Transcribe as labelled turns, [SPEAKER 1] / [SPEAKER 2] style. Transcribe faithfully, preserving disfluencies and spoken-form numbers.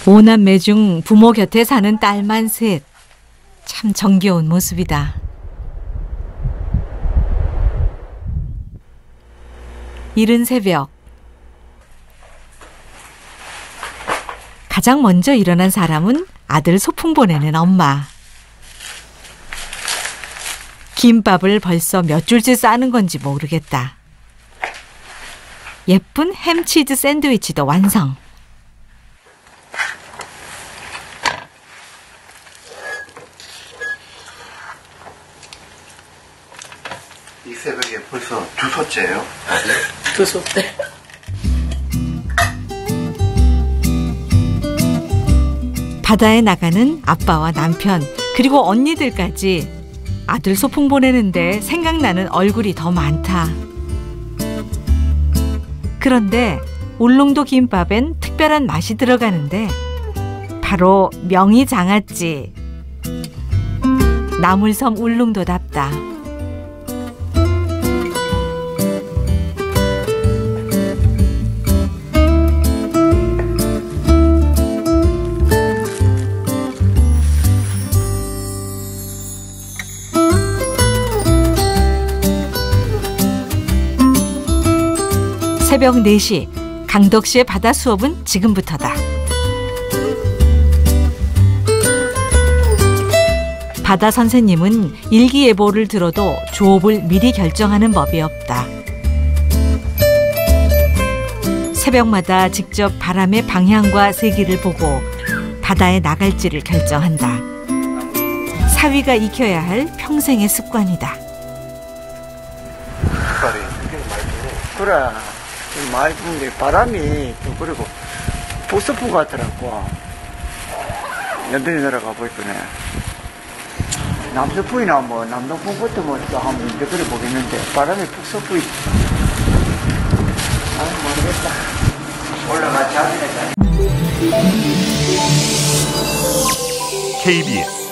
[SPEAKER 1] 오남매 중 부모 곁에 사는 딸만 셋. 참 정겨운 모습이다. 이른 새벽. 가장 먼저 일어난 사람은 아들 소풍 보내는 엄마. 김밥을 벌써 몇 줄째 싸는 건지 모르겠다. 예쁜 햄치즈 샌드위치도 완성.
[SPEAKER 2] 이 새벽에 벌써 두 소째예요?
[SPEAKER 3] 두 소째.
[SPEAKER 1] 바다에 나가는 아빠와 남편 그리고 언니들까지 아들 소풍 보내는데 생각나는 얼굴이 더 많다. 그런데 울릉도 김밥엔 특별한 맛이 들어가는데 바로 명이 장아찌. 나물섬 울릉도답다. 새벽 네 시, 강덕 씨의 바다 수업은 지금부터다. 바다 선생님은 일기예보를 들어도 조업을 미리 결정하는 법이 없다. 새벽마다 직접 바람의 방향과 세기를 보고 바다에 나갈지를 결정한다. 사위가 익혀야 할 평생의 습관이다.
[SPEAKER 3] 그래. 많이 부는데 바람이 또 그리고 북서풍 같더라고. 연변이 내려가 보이더네. 남서풍이나 뭐 남동풍부터 뭐 또 한번 이제 그래 보겠는데 바람이 북서풍이. 아 모르겠다. 올라가자.
[SPEAKER 4] 케이비에스